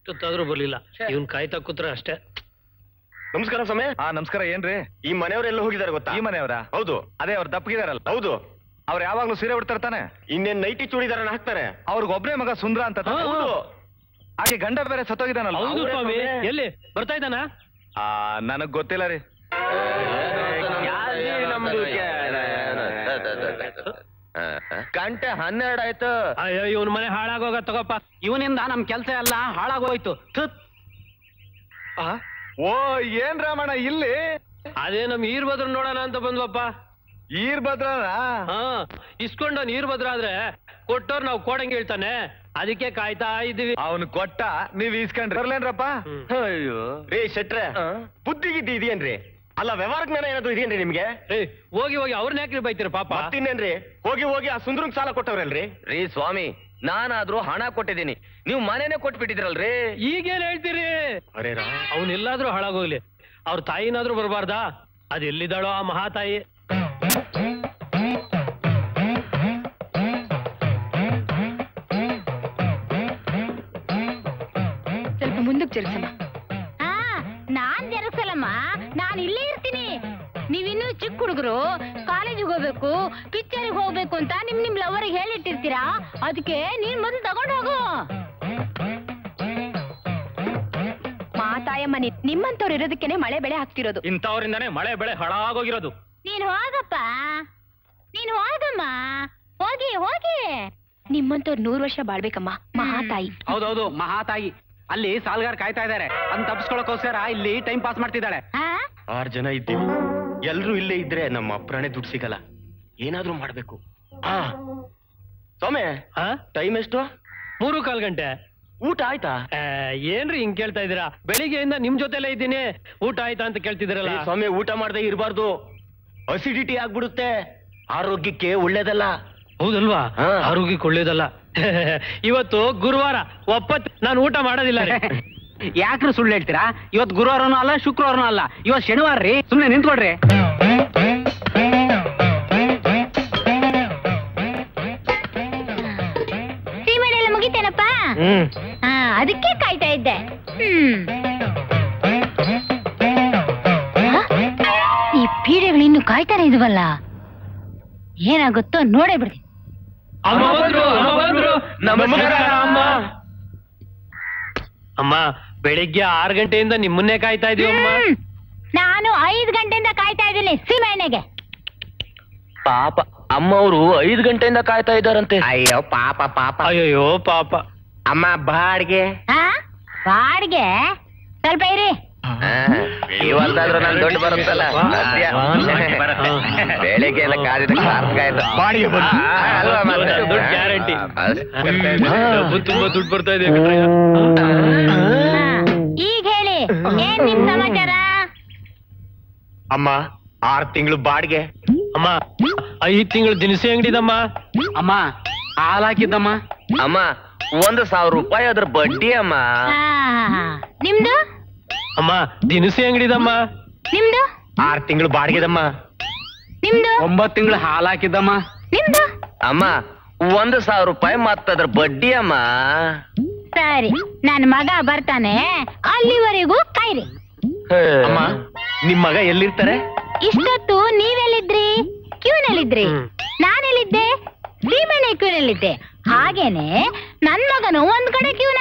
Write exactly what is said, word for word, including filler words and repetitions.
ಎಷ್ಟೊತ್ತಾದ್ರೂ ಬರ್ಲಿಲ್ಲ. ಇವನ್ ಕಾಯ್ತಾ ಕೂತ್ರೆ ಅಷ್ಟೇ. ನಮಸ್ಕಾರ ಸಮಯ. ಹಾ ನಮಸ್ಕಾರ. ಏನ್ರಿ ಈ ಮನೆಯವರೆಲ್ಲ ಹೋಗಿದ್ದಾರೆ ಗೊತ್ತಾ? ಈ ಮನೆಯವರ? ಹೌದು. ಅದೇ ಅವ್ರು ದಪ್ಪಗಿದಾರಲ್ಲ? ಹೌದು. ಅವ್ರು ಯಾವಾಗ್ಲೂ ಸೀರೆ ಉಡ್ತಾರ್ತಾನೆ? ಇನ್ನೇನ್ ನೈಟಿ ಚೂಡಿದಾರನ್ನ ಹಾಕ್ತಾರೆ. ಅವ್ರಿಗೊಬ್ನೇ ಮಗ ಸುಂದ್ರ ಅಂತ. ಹಾಗೆ ಗಂಡ ಬೇರೆ ಸತ್ತೋಗಿದಾನಲ್ಲ? ಹೌದು ಸ್ವಾಮಿ. ಎಲ್ಲಿ ಬರ್ತಾ ಇದ್ದಾನ? ಆ ನನಗ್ ಗೊತ್ತಿಲ್ಲ ರೀ. ಗಂಟೆ ಹನ್ನೆರಡು ಆಯ್ತು. ಅಯ್ಯೋ ಇವನ್ ಮನೆ ಹಾಳಾಗೋಗ ತಗೋಪ್ಪ. ಇವನಿಂದ ನಮ್ ಕೆಲ್ಸ ಎಲ್ಲ ಹಾಳಾಗೋಯ್ತು. ಓ ಏನ್ ರಾಮಣ್ಣ ಇಲ್ಲಿ? ಅದೇ ನಮ್ ಈರ್ಭದ್ರ ನೋಡೋಣ ಅಂತ ಬಂದ್ವಪ್ಪ. ಈರ್ಭದ್ರ? ಹಾ, ಇಸ್ಕೊಂಡ ಈರ್ಭದ್ರ ಆದ್ರೆ ಕೊಟ್ಟೋರ್ ನಾವ್ ಕೊಡಂಗ್ ಹೇಳ್ತಾನೆ. ಅದಕ್ಕೆ ಕಾಯ್ತಾ ಇದ್ದೀವಿ. ಅವನು ಕೊಟ್ಟ, ನೀವ್ ಈಸ್ಕೊಂಡ್ರಿ. ಬರ್ಲೇನ್ರಪ್ಪ? ಅಯ್ಯೋ ರೇ ಶೆಟ್ರೆ, ಬುದ್ಧಿಗಿದ್ದಿ ಇದೆಯೇನ್ರಿ? ಅಲ್ಲ ವ್ಯವಹಾರ ಜ್ಞಾನ ಏನಾದ್ರು ಇದೆಯೇನ್ರಿ ನಿಮ್ಗೆ? ಹೋಗಿ ಹೋಗಿ ಅವ್ರನ್ನ ಯಾಕ್ರಿ ಬೈತೀರ ಪಾಪ? ಮತ್ತಿನ್ನೇನ್ರಿ, ಹೋಗಿ ಹೋಗಿ ಆ ಸುಂದ್ರಂಗ್ ಸಾಲ ಕೊಟ್ಟವ್ರಲ್ರಿ? ರೀ ಸ್ವಾಮಿ, ನಾನಾದ್ರೂ ಹಣ ಕೊಟ್ಟಿದ್ದೀನಿ, ನೀವು ಮನೇನೆ ಕೊಟ್ಬಿಟ್ಟಿದ್ರಲ್ರಿ. ಈಗೇನ್ ಹೇಳ್ತೀರಿ? ಅವನೆಲ್ಲಾದ್ರೂ ಹಾಳಾಗೋಗ್ಲಿ, ಅವ್ರ ತಾಯಿನಾದ್ರೂ ಬರಬಾರ್ದಾ? ಅದ್ ಎಲ್ಲಿದ್ದಾಳೋ ಆ ಮಹಾತಾಯಿ. ಸ್ವಲ್ಪ ಮುಂದಕ್ಕೆ ಜರುಗಿಸಮ್ಮ. ನಾನ್ ಜರುಗಿಸಲ್ಲಮ್ಮ, ನಾನ್ ಇಲ್ಲೇ ಇರ್ತೀನಿ. ನೀವಿನ್ನೂ ಚಿಕ್ಕ ಹುಡುಗರು, ಕಾಲೇಜಿಗೆ ಹೋಗ್ಬೇಕು, ಪಿಕ್ಚರ್ಗೆ ಹೋಗ್ಬೇಕು ಅಂತ ನಿಮ್ ನಿಮ್ ಲವರಿಗೆ ಹೇಳಿಟ್ಟಿರ್ತೀರಾ. ಅದಕ್ಕೆ ನೀನ್ ಮೊದಲು ತಗೊಂಡು ಹೋಗು. ಮಾತಾಯಮ್ಮ, ನಿಮ್ಮಂತವ್ರು ಇರೋದಕ್ಕೇನೆ ಮಳೆ ಬೆಳೆ ಆಗ್ತಿರೋದು. ಇಂಥವ್ರಿಂದಾನೇ ಮಳೆ ಬೆಳೆ ಹಾಳಾಗೋಗಿರೋದು. ನೀನ್ ಹೋಗಪ್ಪ, ನೀನ್ ಹೋಗಮ್ಮ, ಹೋಗಿ ಹೋಗಿ. ನಿಮ್ಮಂತವ್ರು ನೂರು ವರ್ಷ ಬಾಳ್ಬೇಕಮ್ಮ, ಮಹಾತಾಯಿ. ಹೌದೌದು, ಮಹಾತಾಯಿ. ಅಲ್ಲಿ ಸಾಲ್ಗಾರ್ ಕಾಯ್ತಾ ಇದಾರೆ, ಅಂತ ತಪ್ಪಿಸ್ಕೊಳಕೋಸ್ಕರ ಇಲ್ಲಿ ಟೈಮ್ ಪಾಸ್ ಮಾಡ್ತಿದ್ದಾಳೆ. ಆರ್ ಜನ ಇದ್ದೀವಿ, ಎಲ್ರು ಇಲ್ಲೇ ಇದ್ರೆ ನಮ್ಮ ಅಪ್ರಾಣೆ ದುಡ್ಡು ಸಿಗಲ್ಲ. ಏನಾದ್ರೂ ಮಾಡ್ಬೇಕು. ಹಾ ಸೌಮ್ಯ, ಟೈಮ್ ಎಷ್ಟು? ಮೂರು ಕಾಲ್ ಗಂಟೆ. ಊಟ ಆಯ್ತಾ? ಏನ್ರಿ ಹಿಂಗ್ ಕೇಳ್ತಾ ಇದೀರಾ? ಬೆಳಿಗ್ಗೆಯಿಂದ ನಿಮ್ ಜೊತೆಲೇ ಇದ್ದೀನಿ, ಊಟ ಆಯ್ತಾ ಅಂತ ಕೇಳ್ತಿದ್ರಲ್ಲ. ಸ್ವಾಮಿ, ಊಟ ಮಾಡದೆ ಇರಬಾರ್ದು, ಅಸಿಡಿಟಿ ಆಗ್ಬಿಡುತ್ತೆ, ಆರೋಗ್ಯಕ್ಕೆ ಒಳ್ಳೇದಲ್ಲ. ಹೌದಲ್ವಾ? ಆರೋಗ್ಯಕ್ಕೆ ಒಳ್ಳೇದಲ್ಲ. ಇವತ್ತು ಗುರುವಾರ, ಒಪ್ಪತ್ತು ನಾನು ಊಟ ಮಾಡೋದಿಲ್ಲ. ಯಾಕ್ರಿ ಸುಳ್ಳು ಹೇಳ್ತೀರಾ? ಇವತ್ತು ಗುರುವಾರನೂ ಅಲ್ಲ, ಶುಕ್ರವಾರನೂ ಅಲ್ಲ, ಇವತ್ತು ಶನಿವಾರ ರೀ. ಸುಮ್ನೆ ನಿಂತ್ಕೊಡ್ರಿ. ಸೀಮೆಲ್ಲ ಮುಗಿತೇನಪ್ಪ? ಹಾ, ಅದಕ್ಕೆ ಕಾಯ್ತಾ ಇದ್ದೆ. ಹ್ಮ್, ಈ ಪೀಡೆಗಳು ಇನ್ನು ಕಾಯ್ತಾನೆ ಇದ್ವಲ್ಲ, ಏನಾಗುತ್ತೋ ನೋಡೇ ಬಿಡಿ. ಅಮ್ಮ, ಬೆಳಿಗ್ಗೆ ಆರು ಗಂಟೆಯಿಂದ ನಿಮ್ಮನ್ನೇ ಕಾಯ್ತಾ ಇದೀವಿ ಅಮ್ಮ. ನಾನು ಐದು ಗಂಟೆಯಿಂದ ಕಾಯ್ತಾ ಇದ್ದೀನಿ ಸೀಮೆಣ್ಣೆಗೆ. ಪಾಪ ಅಮ್ಮವ್ರು ಐದು ಗಂಟೆಯಿಂದ ಕಾಯ್ತಾ ಇದ್ದಾರಂತೆ. ಅಯ್ಯೋ ಪಾಪ ಪಾಪ. ಅಯ್ಯೋ ಪಾಪ. ಅಮ್ಮ ಬಾಡ್ಗೆ? ಬಾಡ್ಗೆ ಸ್ವಲ್ಪ ಇರಿ. ಇವತ್ತಾದ್ರೂ ನನ್ ದುಡ್ಡು ಬರುತ್ತಲ್ಲ, ಬೆಳಿಗ್ಗೆ ಎಲ್ಲ ಕಾದಿದ ಗ್ಯಾರಂಟಿ. ತುಂಬಾ ದುಡ್ಡು ಬರ್ತಾ ಇದೆ. ಈಗ ಹೇಳಿ, ಏನ್ ನಿಮ್ ಸಮಾಚಾರ? ಅಮ್ಮ, ಆರ್ ತಿಂಗಳು ಬಾಡ್ಗೆ. ಅಮ್ಮ, ಐದ್ ತಿಂಗಳು ದಿನಸಿ ಅಂಗಡಿದಮ್ಮ. ಅಮ್ಮ, ಹಾಲ್ ಹಾಕಿದ್ದಮ್ಮ. ಅಮ್ಮ, ಒಂದು ಸಾವಿರ ರೂಪಾಯಿ ಅದ್ರ ಬಡ್ಡಿ ಅಮ್ಮ. ನಿಮ್ದು? ಅಮ್ಮ, ದಿನಸಿ ಅಂಗಡಿದಮ್ಮ. ನಿಮ್ದು? ಆರ್ ತಿಂಗಳು ಬಾಡ್ಗೆದಮ್ಮ. ನಿಮ್ದು? ಒಂಬತ್ತು ತಿಂಗಳು ಹಾಲ್ ಹಾಕಿದ್ದಮ್ಮ. ನಿಮ್ದು? ಅಮ್ಮ, ಒಂದು ಸಾವಿರ ರೂಪಾಯಿ ಮತ್ತದ್ರ ಬಡ್ಡಿ ಅಮ್ಮ. ಸರಿ, ನನ್ ಮಗ ಬರ್ತಾನೆ, ಅಲ್ಲಿವರೆಗೂ ಕಾಯ್ರಿ. ಅಮ್ಮ, ನಿಮ್ ಮಗ ಎಲ್ಲಿರ್ತಾರೆ? ಇಷ್ಟೊತ್ತು ನೀವೆಲ್ಲಿದ್ರಿ? ಕ್ಯೂನಲ್ಲಿದ್ರಿ. ನಾನೆಲ್ಲಿದ್ದೆ? ಸೀಮೆಣ್ಣೆ ಕ್ಯೂನಲ್ಲಿದ್ದೆ. ಹಾಗೇನೆ ನನ್ ಮಗನು ಒಂದ್ ಕಡೆ ಕ್ಯೂನ